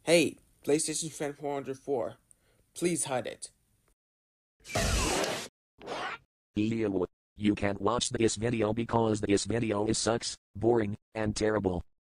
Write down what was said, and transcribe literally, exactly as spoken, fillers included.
Hey, PlayStationFan four oh four, please hide it. Ew. You can't watch this video because this video is sucks, boring, and terrible.